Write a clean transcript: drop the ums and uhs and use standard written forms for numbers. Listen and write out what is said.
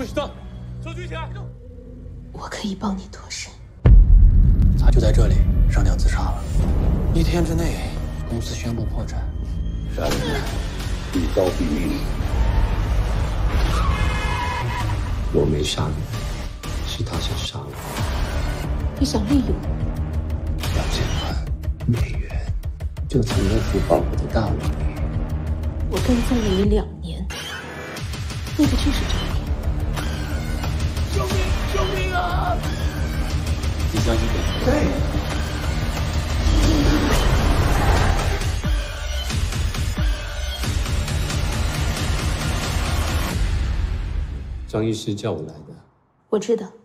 不许动！手举起来！ 我可以帮你脱身。 他就在这里上吊自杀了。1天之内，公司宣布破产。 杀人欲招毙命。我没杀你，是他想杀我。 你想利用我 2000万美元就藏在福宝我的大脑里。 我跟踪了你2年，那个就是诈骗。 救命！救命啊！ 你相信我？ 对。张医师叫我来的。 我知道。